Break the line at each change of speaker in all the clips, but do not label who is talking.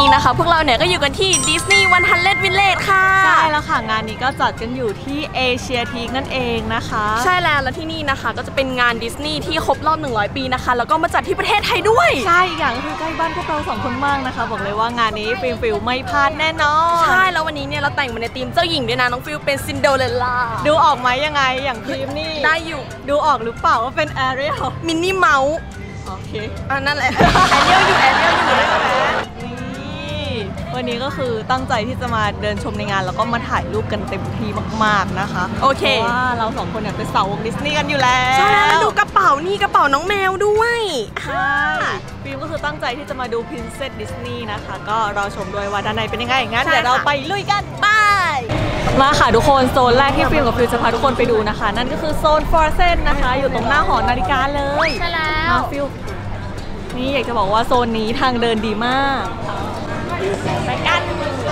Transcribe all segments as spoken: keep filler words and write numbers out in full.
นะคะพวกเราเนี่ยก็อยู่กันที่ดิสนีย์วันฮันเลดวิลเลจค่ะ
ใช่แล้วค่ะงานนี้ก็จัดกันอยู่ที่เอเชียทีคนั่นเองนะคะ
ใช่แล้วแล้วที่นี่นะคะก็จะเป็นงานดิสนีย์ที่ครบรอบหนึ่งร้อยปีนะคะแล้วก็มาจัดที่ประเทศไทยด้วย
ใช่อย่างคือใกล้บ้านพวกเราสองคนมากนะคะบอกเลยว่างานนี้ฟิลฟิลไม่พลาดแน่นอน
ใช่แล้ววันนี้เนี่ยเราแต่งมาในธีมเจ้าหญิงด้วยนะน้องฟิลเป็นซินเดอเรลล่า
ดูออกไหมยังไงอย่างทีมนี่
ได้อยู่
ดูออกหรือเปล่าว่าเป็นแอเรียล
มินนี่เมาส์
โอเค
อันนั่นแหละแอเรียลอยู่แอเรียลอยู่ได้ไหม
วันนี้ก็คือตั้งใจที่จะมาเดินชมในงานแล้วก็มาถ่ายรูปกันเต็มที่มากๆนะคะ
โอเค
เพราะว่าเราสองคนเนี่ยเป็นสาวกดิสนีย์กันอยู่แล้ว
ใช่แล้วดูกระเป๋านี่กระเป๋าน้องแมวด้วย
ใช่ฟิล์มก็คือตั้งใจที่จะมาดู Princess Disney นะคะก็รอชมด้วยว่าด้านในเป็นยังไงงั้นเดี๋ยวเราไปลุยกัน
ไป
มาค่ะทุกคนโซนแรกที่ฟิล์มกับฟิล์มจะพาทุกคนไปดูนะคะนั่นก็คือโซน Frozen นะคะอยู่ตรงหน้าหอนาฬิกาเลย
ใช่แล้ว
มาฟิล์มนี่อยากจะบอกว่าโซนนี้ทางเดินดีมาก
ไปกัน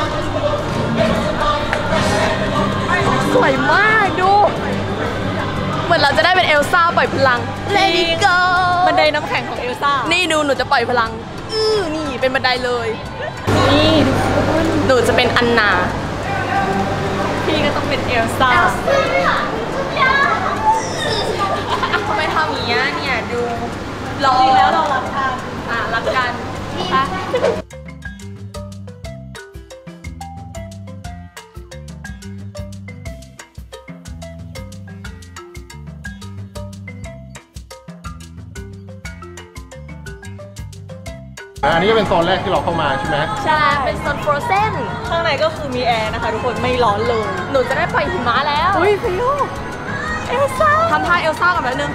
สวยมากดูเหมือนเราจะได้เป็นเอลซ่าปล่อยพลัง
Let it go บันไดน้ำแข็งของเอลซ่า
นี่ดูหนูจะปล่อยพลังอื้อนี่เป็นบันไดเลย
นี่
หนูจะเป็นอันนา
พี่ก็ต้องเป็นเอลซ่า
ทำไมทำอย่างนี้เนี่ยดูรอ
แล้วเรารักกัน
อ่ะรักกันอ่ะ
อันนี้ก็เป็นโซนแรกที่เราเข้ามาใช่ไหม
ใช่เป็นโซนฟรอเซน
ข้างในก็คือมีแอร์นะคะทุกคนไม่ร้อนเลย
หนูจะได้ปล่อยหิมะแล้ว
อุ้ยฟิวเอลซ่า
ทำท่าเอลซ่ากันแบบนึง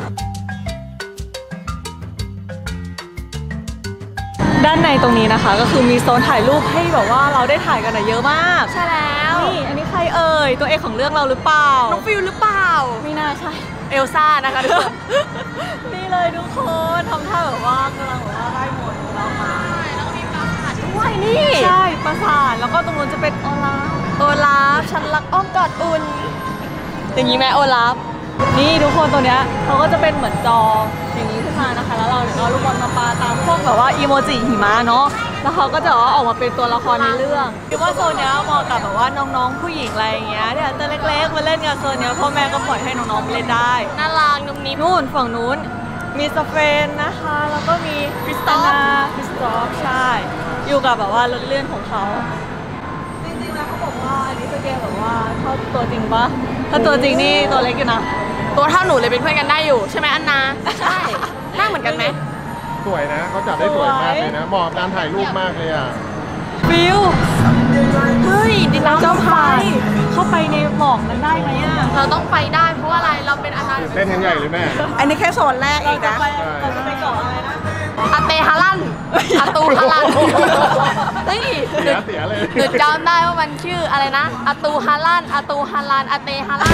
ด้านในตรงนี้นะคะก็คือมีโซนถ่ายรูปให้แบบว่าเราได้ถ่ายกันเยอะมาก
ใช่แล้ว
นี่อันนี้ใครเอ่ยตัวเอกของเรื่องเราหรือเปล่า
น้องฟิลหรือเปล่า
ไม่น่าใช่
เอลซ่านะคะทุกคน
นี่เลยทุกคนทำท่าแบบว่ากำลังแบบว่าไล่หมดเรามา
แล้วก็มีปราสาทด้วยนี่
ใช่ปราสาทแล้วก็ตรงนู้นจะเป็นโอลาฟ
โอลาฟฉันรักอ้อมกอดอุ่นอย่างนี้ไหมโอลาฟ
นี่ทุกคนตัวเนี้ยเขาก็จะเป็นเหมือนจออย่างนี้ขึ้นมานะคะแล้วเราเอาลูกบอลมาปาตามพวกแบบว่าอีโมจิหิมะเนาะแล้วเขาก็จะออกมาเป็นตัวละครในเรื่องคิดว่าโซนเนี้ยเหมาะกับแบบว่าน้องๆผู้หญิงอะไรอย่างเงี้ยเนี่ยตัวเล็กๆมาเล่นกันโซนเนี้ยพ่อแม่ก็ปล่อยให้น้องๆไปเล่นได้
น่ารักนุ่มนิ่ม
นู่นฝั่งนู้นมีสเปนนะคะแล้วก็มีฟิสตอฟฟิสตอฟใช่อยู่กับแบบว่ารถเลื่อนของเขาจริงๆแล้วเขาบอกว่าอันนี้เป็นเกมแบบว่าเท่าตัวจริงปะถ้าตัวจริงนี่ตัวเล็กอยู่นะ
ตัวเท่าหนูเลยเป็นเพื่อนกันได้อยู่ใช่ไหมอันนาใช่หน้าเหมือนกันไหม
สวยนะเขาจัดได้สวยมากเลยนะเหมาะกับการถ่ายรูปมากเลยอ่ะ
ฟิว
เฮ้ยดินน้ำ
จะพายเข้าไปในหมอกนั้นได้ไหมอ่ะ
เราต้องไปได้เพราะว่าอะไรเราเป็นอันนา
เล่นกันใหญ่เลยแม่
อันนี้แค่โซนแรกเองนะ
เราจะไปเกาะอะไรนะ
อาเตฮารันอาตูฮารันเฮ้ย
เสียเสียเลย
หนูจำได้ว่ามันชื่ออะไรนะอาตูฮารันอาตูฮารันอาเตฮารัน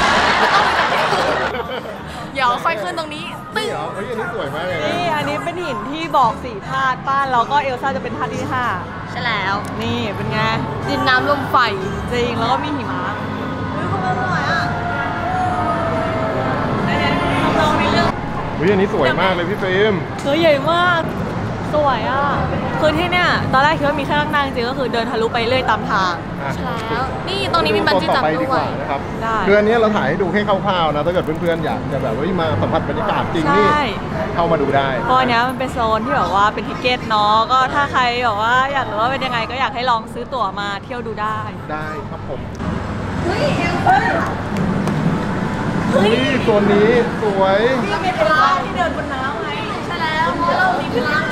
เดี๋ยวค่อยขึ้นตรงนี้
ตึ้งเฮ้ยอันนี้สวยมากเลย
นี่อันนี้เป็นหินที่บอกสี่ธาตุป้านแล้วก็เอลซ่าจะเป็นธาตุที่ห้า
ใช่แล้ว
นี่เป็นไง
ดินน้ำลมไฟ
จริงแล้วก็มีหิมะเฮ้ยคุณสวยอ่ะน้องๆในเรื่อง
เฮ้ยอันนี้สวยมากเลยพี่ฟิล์ม
ตัวใหญ่มากสวยอ่ะคือที่เนี่ยตอนแรกคิดว่ามีแค่ข้างหน้าจริงก็คือเดินทะลุไปเรื่อยตามทาง
ใช่แล้วนี่ตรงนี้มีบันจี้จัมป์ด้วย
นะครับคืออันนี้เราถ่ายให้ดูแค่คร่าวๆนะถ้าเกิดเพื่อนๆอยากจะแบบว่ามาสัมผัสบรรยากาศจริงนี่เข้ามาดูได้
เพราะอันนี้มันเป็นโซนที่แบบว่าเป็นทิเก็ตเนาะก็ถ้าใครแบบว่าอยากรู้ว่าเป็นยังไงก็อยากให้ลองซื้อตั๋วมาเที่ยวดูได้
ได้ครับผมนี่โซนนี้สวย
นี่เป็นร้านที่เดินบนน้ำไง
ใช่แล้วเพราะเรามีพลัง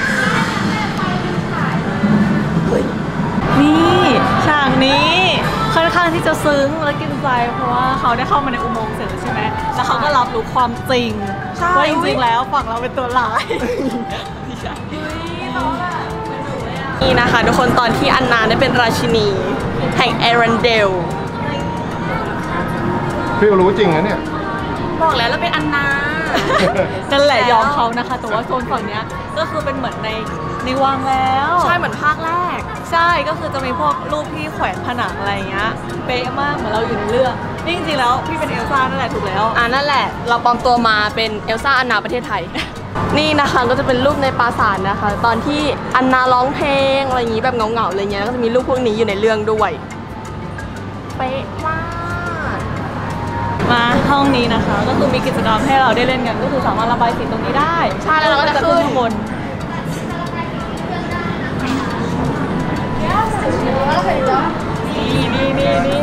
นี่ฉากนี้ค่อนข้างที่จะซึ้งและกินใจเพราะว่าเขาได้เข้ามาในอุโมงค์เสร็จใช่ไหมแล้วเขาก็รับรู้ความจริงว่าจริงๆแล้วฝั่งเราเป็นตัวร้าย
นี่นะคะทุกคนตอนที่อันนาได้เป็นราชินีแห่งแอรันเดล
พี่รู้จริงนะเนี่ย
บอกแล้วเราเป็นอันนา
นั่นแหละยอมเขานะคะแต่ว่าโซนฝั่งนี้ก็คือเป็นเหมือนในในวังแล้ว
ใช่เหมือนภาคแรก
ใช่ก็คือจะมีพวกรูปที่แขวนผนังอะไรเงี้ยเป๊ะมากเหมือนเราอยู่ในเรื่องนี่จริงๆแล้วพี่เป็นเอลซ่านั่นแหละถูกแล้ว
อ่านั่นแหละเราปลอมตัวมาเป็นเอลซ่าอันนาประเทศไทยนี่นะคะก็จะเป็นรูปในปราสาทนะคะ ตอนที่อันนาร้องเพลงอะไรอย่างนี้แบบเงาๆอะไรเงี้ยแล้วก็จะมีรูปพวกนี้อยู่ในเรื่องด้วยเป๊ะมาก
มาห้องนี้นะคะก็คือมีกิจกรรมให้เราได้เล่นกันก็คือสามารถระบายสีตรงนี้ได้
ใช่แล้วเราก็จะขึ้นข้างบน
นี่นี่นี่นี่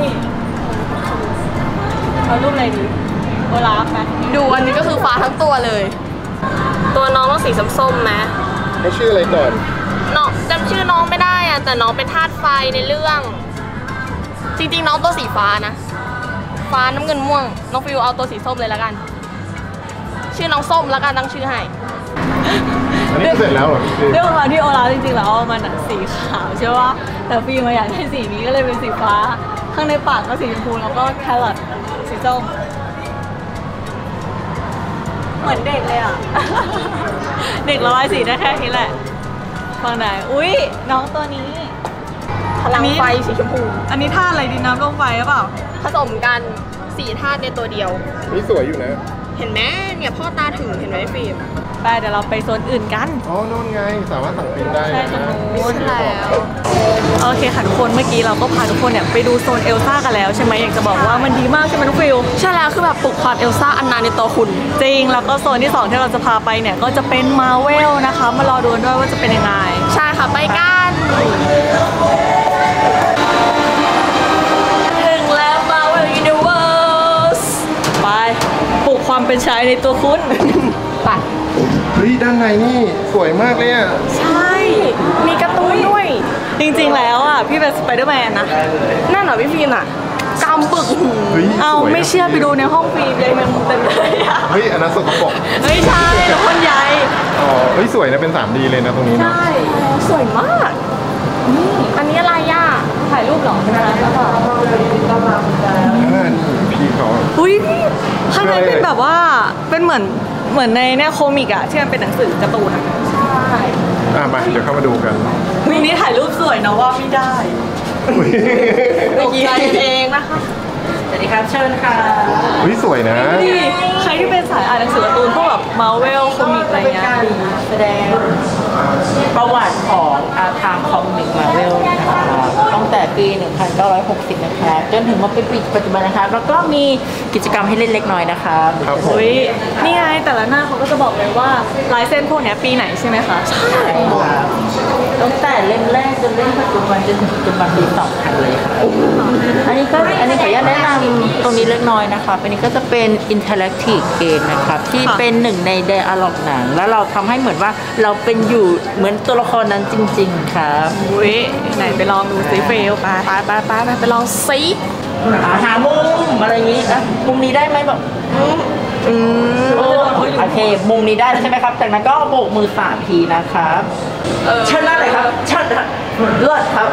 เอารูปอะไรดีโอลาฟไหม
ดูอันนี้ก็คือฟ้าทั้งตัวเลยตัวน้องต้องสีส้มๆไหม
เขาชื่ออะไรก่อน
น้องจำชื่อน้องไม่ได้อะแต่น้องเป็นธาตุไฟในเรื่องจริงๆน้องตัวสีฟ้านะฟ้าน้ำเงินม่วงน้องฟิวเอาตัวสีส้มเลยแล้วกันชื่อน้องส้มแล้วกันตั้งชื่อให้
อันนี้เสร็จแล้วเหรอ
เรื่องมาที่โอลาฟจริงๆแล้วมันสีขาวใช่ปะแต่ฟิวมาอยากได้สีนี้ก็เลยเป็นสีฟ้าข้างในปากก็สีชมพูแล้วก็แครอทสีส้มเหมือนเด็กเลยอ่ะ เด็กระบายสีได้แค่นี้แหละฟังไหนอุ้ยน้องตัวนี้
พลังไฟสีชมพู
อันนี้ธาตุอะไรดินน้ำลมไฟหรือเปล่า
ผสมกันสี่ธาตุในตัวเดียว
นี่สวยอยู่นะ
เห็นไหมเนี่ยพ่อตาถึงเห็นไหมฟิล์ม
ไปเดี๋ยวเราไปโซนอื่นกัน
อ๋อนู่นไงสามารถสั่งพิมพ์ได้
ใช่ตรงนู้นแล้วโอเคค่ะทุกคนเมื่อกี้เราก็พาทุกคนเนี่ยไปดูโซนเอลซ่ากันแล้วใช่ไหมอยากจะบอกว่ามันดีมากใช่ไหมน้องฟิล
ใช่แล้วคือแบบปลุกความเอลซ่าอันนาในตัวคุณ
จริงแล้วก็โซนที่สองที่เราจะพาไปเนี่ยก็จะเป็นมาเวลนะคะมารอดูด้วยว่าจะเป็นยังไง
ใช่ค่ะไปกันถึงแล้วมาเวลยูนิเวิร์ส
ไปปลุกความเป็นชายในตัวคุณ
ไป
เฮ้ยด้านในนี่สวยมากเลยอ่ะ
ใช่มีการ์ตูนด้วย
จริงๆแล้วอ่ะพี่เป็นสไปเดอร์แมนนะ
นั่นเหรอพี่ฟิล์มอ่ะกำบึก
เอาไม่เชื่อไปดูในห้องฟิล์มเลยมันเต็มเลยอ่ะ
เฮ้ยอันนั้นสกปรก
เฮ้ยใช่คนใหญ่
อ๋อเฮ้ยสวยนะเป็น ทรี ดี เลยนะตรงนี้นะ
ใช่สวยมากนี่อันนี้อะไรอ่ะ
ถ่ายรูปหรอใช่ไหมแล้วก็
พี่เขา
อุ้ยข้างในเป็นแบบว่าเป็นเหมือนเหมือนในเนี่ยโคมิกอะที่มันเป็นหนังสือการ์ตูนอะ
ใช่
อ่ะมาเดี๋ยวเข้ามาดูกัน
วันนี้ถ่ายรูปสวยนะว่าไม่ได้
ตกใจเองนะคะสวัสดีครับเชิญค่ะ
อุ้ยสวยนะ
นี่ใครที่เป็นสายอ่านหนังสือการ์ตูนพวกแบบมาเวลโคมิกอะไรเงี้ย
แสดงประวัติของอาทางคอมิกมาเวลนะคะตั้งแต่ปี หนึ่งพันเก้าร้อยหกสิบ นะคะจนถึงมาเป็นปีปัจจุบันนะคะแล้วก็มีกิจกรรมให้เล่นเล็กน้อยนะคะ
ครับผม
นี่ไงแต่ละหน้าเขาก็จะบอกเลยว่าลายเส้นพวกนี้ปีไหนใช่ไหมคะ
ใช่ค่ะตั้งแต่เล่มแรกจนเล่มปัจจุบันจนถึงปัจจุบันปีสองพันเลยค่ะอันนี้ก็อันนี้ขออนุญาตแนะนำตรงนี้เล็กน้อยนะคะอันนี้ก็จะเป็น interactive game นะครับที่เป็นหนึ่งใน dialogue หนังแล้วเราทำให้เหมือนว่าเราเป็นอยู่เหมือนตัวละครนั้นจริงๆครับ
อุ้ยไหนไปลองดูซิเฟลไป
ไปไปไปไปลองซิ
หามุมอะไรอย่างนี้อ่ะมุมนี้ได้ไหมแบบอืมโอเคมุมนี้ได้แล้วใช่ไหมครับจากนั้นก็โบกมือสามทีนะครับเชิญหน้าเลยครับเชิญเลือดครับ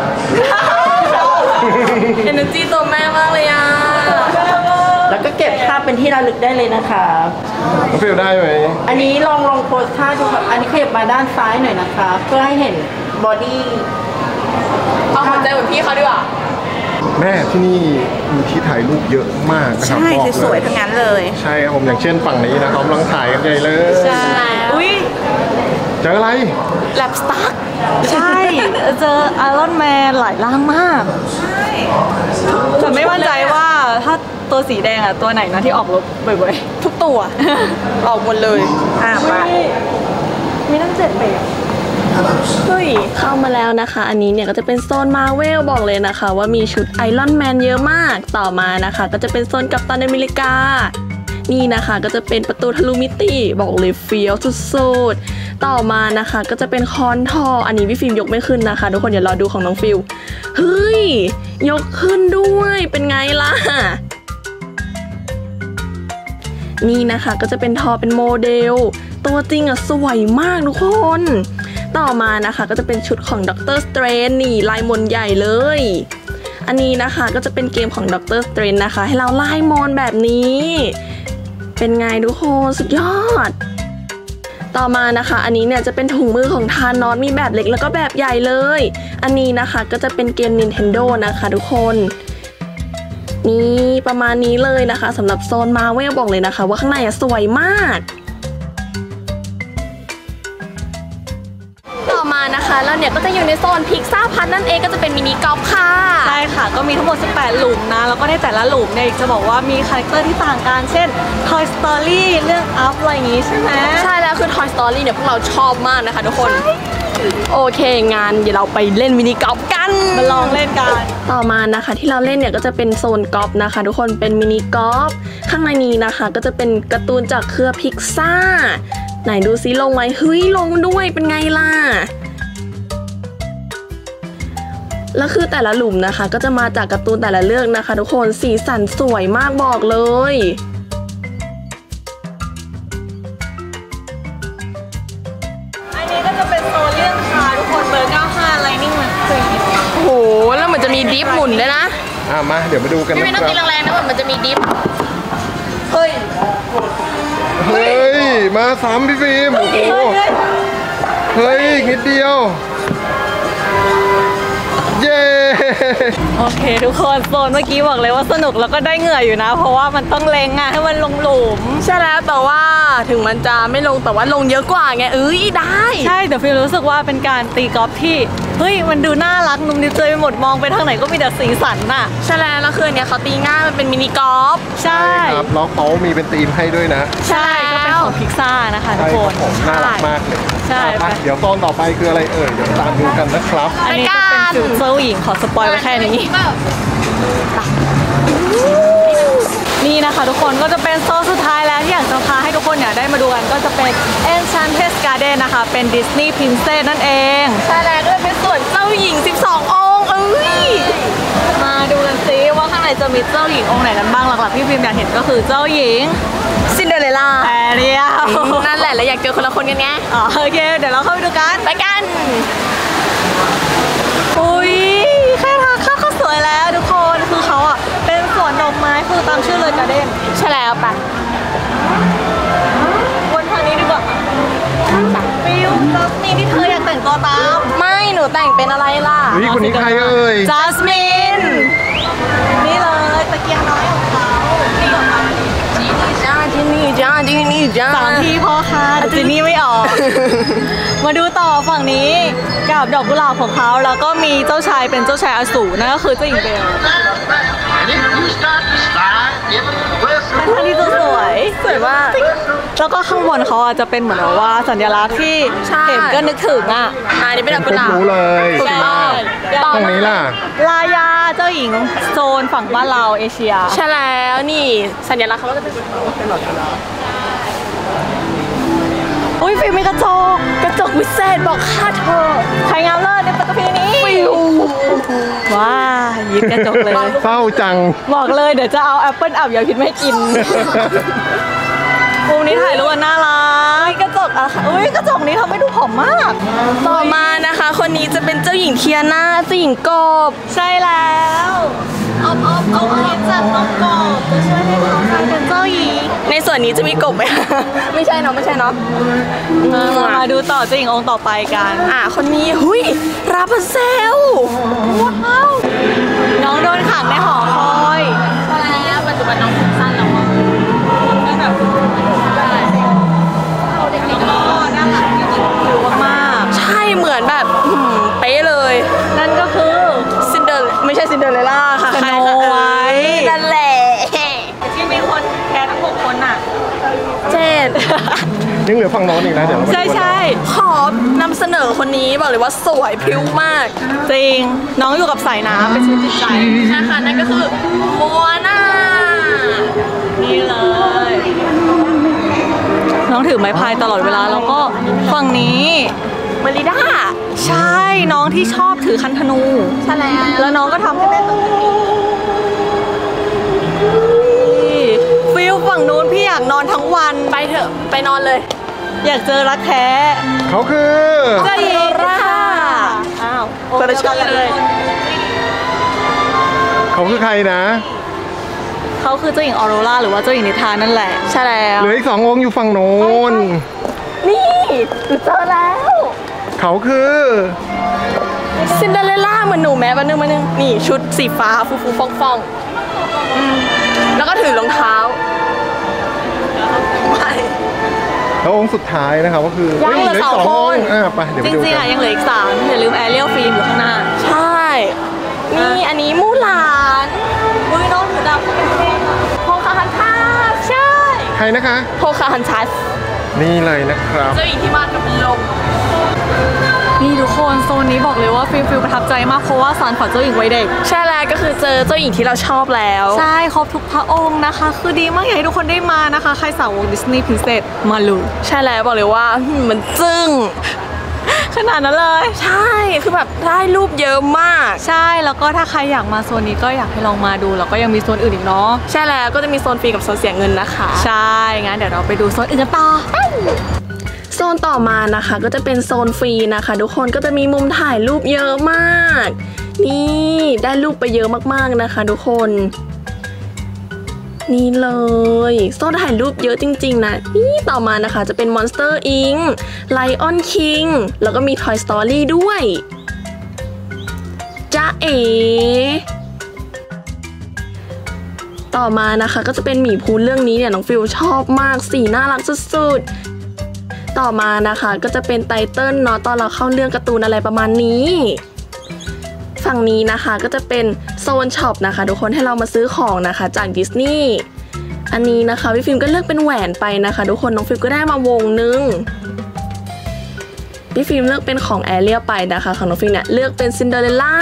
เอเนอร์จีตัวแม่มากเลยอ่ะ
แล้วก็เก็บภาพเป็นที่ระลึกได้เลยนะคะ
ฟิลได้ไหม
อันนี้ลองลองโพสท่าดูครับอันนี้ขยับมาด้านซ้ายหน่อยนะคะเพื่อให้เห็นบอดี้
เอาหัวใจเหมือนพี่เขาดีกว่า
แม่ที่นี่มีที่ถ่ายรูปเยอะมากนะครับ
ใช่สวยทั้งนั้นเลย
ใช่ครับผมอย่างเช่นฝั่งนี้นะครับกำลังถ่ายกันใหญ่เลย
ใช่อุ้ย
เจออะไร
แลบสตาร์
ใช่เจอไอรอนแมนหลายร่างมากใช่แต่ไม่มั่นใจว่าถ้าตัวสีแดงอะตัวไหนนะที่ออกรบบ่อย
ๆทุกตัวออกหมดเลย
อ่ะไปมีตั้งเจ็ดแบบ
เฮ้ยเข้ามาแล้วนะคะอันนี้เนี่ยก็จะเป็นโซนมาเวลบอกเลยนะคะว่ามีชุดไอรอนแมนเยอะมากต่อมานะคะก็จะเป็นโซนกัปตันอเมริกานี่นะคะก็จะเป็นประตูทะลุมิติบอกเลยเฟี้ยวสุดๆต่อมานะคะก็จะเป็นคอนทออันนี้พี่ฟิล์มยกไม่ขึ้นนะคะทุกคนเดี๋ยวรอดูของน้องฟิลเฮ้ยยกขึ้นด้วยเป็นไงล่ะนี่นะคะก็จะเป็นทอเป็นโมเดลตัวจริงอ่ะสวยมากทุกคนต่อมานะคะก็จะเป็นชุดของด็อกเตอร์สเตรนจ์นี่ลายมนใหญ่เลยอันนี้นะคะก็จะเป็นเกมของด็อกเตอร์สเตรนจ์นะคะให้เราไล่มนแบบนี้เป็นไงทุกคนสุดยอดต่อมานะคะอันนี้เนี่ยจะเป็นถุงมือของธานอสมีแบบเล็กแล้วก็แบบใหญ่เลยอันนี้นะคะก็จะเป็นเกม Nintendo นะคะทุกคนนี่ประมาณนี้เลยนะคะสำหรับโซนมาเวลบอกเลยนะคะว่าข้างในสวยมากนะคะแล้วเนี่ยก็จะอยู่ในโซนพิกซ่าพัทนั่นเองก็จะเป็นมินิกอล์ฟค่ะ
ใช่ค่ะก็มีทั้งหมดสิบแปดหลุมนะแล้วก็ในแต่ละหลุมเนี่ยจะบอกว่ามีคาแรคเตอร์ที่ต่างกันเช่น Toy Story เรื่อง Up อะไรอย่างงี้ใช่ไหม
ใช่แล้วคือ Toy Story เนี่ยพวกเราชอบมากนะคะทุกคนโอเคงานเดี๋ยวเราไปเล่นมินิกอล์ฟกัน
มาลองเล่นกัน
ต่อมานะคะที่เราเล่นเนี่ยก็จะเป็นโซนกอล์ฟนะคะทุกคนเป็นมินิกอล์ฟข้างในนี้นะคะก็จะเป็นการ์ตูนจากเครือพิกซ่าไหนดูซิลงไหมเฮ้ยลงด้วยเป็นไงล่ะแล้วคือแต่ละหลุมนะคะก็จะมาจากการ์ตูนแต่ละเรื่องนะคะทุกคนสีสันสวยมากบอกเลย
อันนี้ก็จะเป็นโซนเรื่องคาทุกคนเบอร์เก้าสิบห้า Lightning มันคือ
โอ้โหแล้วมันจะมีดิฟหมุนด้วยนะ
อ่ะมาเดี๋ยวมาดูกัน
ไม่ต้องตีแรงๆนะมันจะมีดิฟ
เฮ้ย
เฮ้ยมาซ้ำพี่ฟิล์มโอ้โหเฮ้ยนิดเดียวเย้
โอเคทุกคนโซนเมื่อกี้บอกเลยว่าสนุกแล้วก็ได้เหงื่ออยู่นะเพราะว่ามันต้องเล็งอ่ะให้มันลงหลุม
ใช่แล้วแต่ว่าถึงมันจะไม่ลงแต่ว่าลงเยอะกว่าไงเอ้ยได้
ใช่แต่ฟิลรู้สึกว่าเป็นการตีกอล์ฟที่เฮ้ยมันดูน่ารักนุ่มนิ่มเจยไปหมดมองไปทางไหนก็มีแต่สีสันน่ะ
ใช่แล้วแล้วคือเนี้ยเขาตีง่ายมันเป็นมินิกอล์ฟ
ใช่
ครับแล้วเขามีเป็นธีมให้ด้วยนะ
ใช่ก็เป็นของพิกซ่านะคะทุกคน
น่ารักมากเลย
ใช่
เดี๋ยวตอนต่อไปคืออะไรเอ่ยเดี๋ยวตามดูกันนะครับ
อันนี้ก็เป็นฟิวเจอร์หญิงขอสปอยไว้แค่นี้นี่นะคะทุกคนก็จะเป็นโซนสุดท้ายแล้วที่อยากจะพาให้ทุกคนเนี่ยได้มาดูกันก็จะเป็น Enchanted Garden นะคะเป็น Disney Princess นั่นเอง
ใช่แล้วด้วยเป็นส่วนเจ้าหญิงสิบสององค์เอ้ย
มาดูกันซิว่าข้างในจะมีเจ้าหญิงองค์ไหนกันบ้างหลักๆที่พิมพ์อยากเห็นก็คือเจ้าหญิง
ซินเดอเรลล่า
แอเรียล
นั่นแหละแล้วอยากเจอคนละคนกันไง
อ๋อโอเคเดี๋ยวเราเข้าไปดูกัน
ไปกัน
อุ้ยแค่ทางเข้าก็สวยแล้วทุกคนคือเขาอ่ะเป็นสวนดอกไม้คือตามชื่อเลยการ์เด้น
ใช่แล้วปะ
วนทางนี้ดีกว่าฟิวจัสมินที่เธออยากแต่งตัวตาม
ไม่หนูแต่งเป็นอะไรล่ะ
เฮ้ยคนนี้ใครเอ่ย
จัสมินนี่เลยตะเกียงน้อยของเขานี่ของเขา
จีนี่จ้าจีนี่จ้าจีนี่จ้า
สามทีพอค่ะจีนี่ไม่ออกมาดูต่อฝั่งนี้กับดอกกุหลาบของเขาแล้วก็มีเจ้าชายเป็นเจ้าชายอสูรนั่นก็คือเจ้าหญิงเบลท่านที่สวย
สวยมาก
แล้วก็ข้างบนเขาอาจจะเป็นเหมือนว่าสัญลักษณ์ที่เห็นก็นึกถึงอ่ะ
อันนี้เป็นดอกกุหลาบ
รู้เลย
ใช่
ตรงนี้ล่ะ
ลายาเจ้าหญิงโซนฝั่งบ้านเราเอเชีย
ใช่แล้วนี่สัญลักษณ์เขาก็จะเป็นเป็นหลอดกุหลาบ
อุ้ยฟิล์มมีกระจก
กระจกวิเศษบอกค่าเธอ
ใครงามเลิศในปกตินี้ว้ายิบกระจกเลย
เศร้าจัง
บอกเลยเดี๋ยวจะเอาแอปเปิ้ลอับอย่าพิษไม่กินมุมนี้ถ่ายรูปน่ารักกระจกอะค่ะอุ้ยกระจกนี้ทำให้ดูผอมมาก
ต่อมานะคะคนนี้จะเป็นเจ้าหญิงเทียนาเจ้าหญิงกบ
ใช่แล้วเอาเอาเอาไปจัดน้องกบจะช่วยให้เขากลายเป็นเจ้าหญิง
ในส่วนนี้จะมีกบไหมไม่ใช่เนาะไม่ใช่เนาะ
มาดูต่อเจ้าหญิงองค์ต่อไปกัน
อ่ะคนนี้หุยราพันเซล
ว้าวน้องโดนขังในหอคอย
ใช่แล้วปัจจุบันน้องผมสั้นแล้วอ่ะ
ก็แบบได้เขาเด็กๆก็น่ารักจริงๆผิวมาก
ใช่เหมือนแบบเป๊ะเลย
นั่นก็คือ
ซินเดอร์ไม่ใช่ซินเดอเรลล่าค่ะ
สโนไวท์
นั่นแหละ
ที่มีคนแคสทั้งหกคนอ่ะ
เจ็ด
ยังเหลือฝั่งโน้นอีกนะเดี๋ยวเรา
ใช่ใช่
ขอนำเสนอคนนี้บอกเลยว่าสวยพริ้วมาก
จริงน้องอยู่กับสายน้ำเป็นชีวิตจิตใจ
ใช่ค่ะนั่นก็คือมัวน่า
นี่เลยน้องถือไม้พายตลอดเวลาแล้วก็ฝั่งนี้
มาริด้า
ใช่น้องที่ชอบถือคันธนู
ใช่แล้ว
แล้วน้องก็ทำให้แม่ตกฟิลฝั่งนู้นพี่อยากนอนทั้งวัน
ไปเถอะไปนอนเลย
อยากเจอรักแท้
เขาคือ
เจ้าหญิงค่ะ
อ้าวคนละชื่อเลย
เขาคือใครนะ
เขาคือเจ้าหญิงออโรราหรือว่าเจ้าหญิงนิทานนั่นแหละ
ใช่แล้ว
เหลืออีกสององค์อยู่ฝั่งโน้น
นี่เจอแล้ว
เขาคือ
ซินเดอเรลล่าเหมือนหนูแม้บ้านนึงมานึงนี่ชุดสีฟ้าฟูฟูฟองฟองแล้วก็ถือรองเท้า
แล้วองค์สุดท้ายนะครับก็คือ
ยังเหลือสองคน
อ่าไปเดี๋ยว
จ
ไปดู
ริงๆ
กั
อ่ะ
น
ยังเหลืออีกสามอย่าลืมแอเรียลฟิล์มอยู่ข้างหน้า
ใช่ นี่อันนี้มู่หลาน
อุ้ยน้องถือดาวเขาเป็นเท่อะ
โพคาฮันทัสใช่
ใครนะคะ
โพคาฮันทัส
นี่เลยนะครับ
เจ้าหญิงที่มากับลม
นี่ทุกคนโซนนี้บอกเลยว่าฟิลฟิลประทับใจมากเพราะว่าสารฝันเจ้าหญิงวัยเด็ก
ใช่แล้วก็คือเจอเจ้าหญิงที่เราชอบแล้ว
ใช่ครบทุกพระองค์นะคะ คือดีมากอยากให้ทุกคนได้มานะคะ ใครสาวกดิสนีย์พรินเซสมาเลย
ใช่แล้วบอกเลยว่าหืมมันจึ้ง
ขนาดนั้นเลย
ใช่คือแบบได้รูปเยอะมาก
ใช่แล้วก็ถ้าใครอยากมาโซนนี้ก็อยากให้ลองมาดูแล้วก็ยังมีโซนอื่นอีกเนาะ
ใช่แล้วก็จะมีโซนฟรีกับโซนเสียเงินนะคะ
ใช่งั้นเดี๋ยวเราไปดูโซนอื่นกันต่อ
โซนต่อมานะคะก็จะเป็นโซนฟรีนะคะทุกคนก็จะมีมุมถ่ายรูปเยอะมาก นี่ได้รูปไปเยอะมากๆนะคะทุกคนนี่เลยโซนถ่ายรูปเยอะจริงๆนะนี่ต่อมานะคะจะเป็น Monster อิงค์ Lion King แล้วก็มี Toy Story ด้วยจ๊ะเอ๋ต่อมานะคะก็จะเป็นหมีพูเรื่องนี้เนี่ยน้องฟิลชอบมากสีน่ารักสุดๆต่อมานะคะก็จะเป็นไตเติ้ลเนาะตอนเราเข้าเรื่องการ์ตูนอะไรประมาณนี้ฝั่งนี้นะคะก็จะเป็นโซนช็อปนะคะทุกคนให้เรามาซื้อของนะคะจากดิสนีย์อันนี้นะคะพี่ฟิล์มก็เลือกเป็นแหวนไปนะคะทุกคนน้องฟิล์มก็ได้มาวงนึงพี่ฟิล์มเลือกเป็นของแอเรียลไปนะคะของน้องฟิล์มเนี่ยเลือกเป็นซินเดอเรลล่า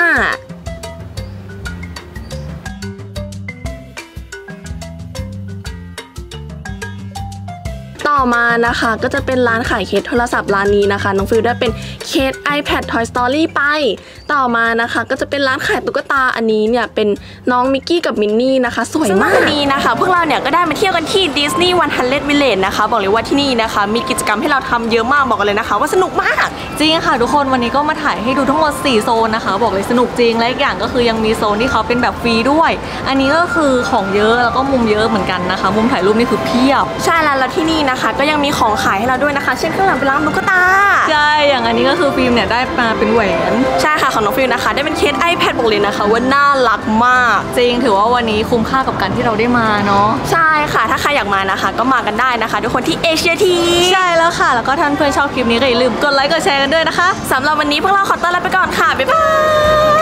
ต่อมานะคะก็จะเป็นร้านขายเคสโทรศัพท์ร้านนี้นะคะน้องฟิลได้เป็นเคส iPad Toy Story ไปต่อมานะคะก็จะเป็นร้านขายตุ๊กตาอันนี้เนี่ยเป็นน้องมิกกี้กับมินนี่นะคะสวยมากนี้นะคะพวกเราเนี่ยก็ได้มาเที่ยวกันที่ Disney หนึ่งร้อย Village นะคะบอกเลยว่าที่นี่นะคะมีกิจกรรมให้เราทำเยอะมากบอกกันเลยนะคะว่าสนุกมาก
จริงค่ะทุกคนวันนี้ก็มาถ่ายให้ดูทั้งหมดสี่โซนนะคะบอกเลยสนุกจริงและอีกอย่างก็คือยังมีโซนที่เขาเป็นแบบฟรีด้วย อันนี้ก็คือของเยอะแล้วก็มุมเยอะเหมือนกันนะคะมุมถ่ายรูปนี่คือเพียบ
ใช่แล้วแล้วที่นี่นะคะก็ยังมีของขายให้เราด้วยนะคะเช่นข้างหลังเป็นร้านตุ๊กตา
ใช่อย่างอันนี้ก็คือฟิล์มเนี่ยได้มาเป็นแหวน
ใช่ค่ะของน้องฟิลนะคะได้เป็นเคส iPad บอกเลยนะคะว่าน่ารักมาก
จริงถือว่าวันนี้คุ้มค่ากับการที่เราได้มาเนาะ
ใช่ค่ะถ้าใครอยากมานะคะก็มากันได้นะคะทุกคนที่เอเชียที
ใช่แล้วค่ะแล้วก็ท่านเพื่อนชอบคลิปนี้ก็อย่าลืมกดไลค์กดแชร์กันด้วยนะคะ
สำหรับวันนี้พวกเราขอตัวลาไปก่อนค่ะบ๊ายบาย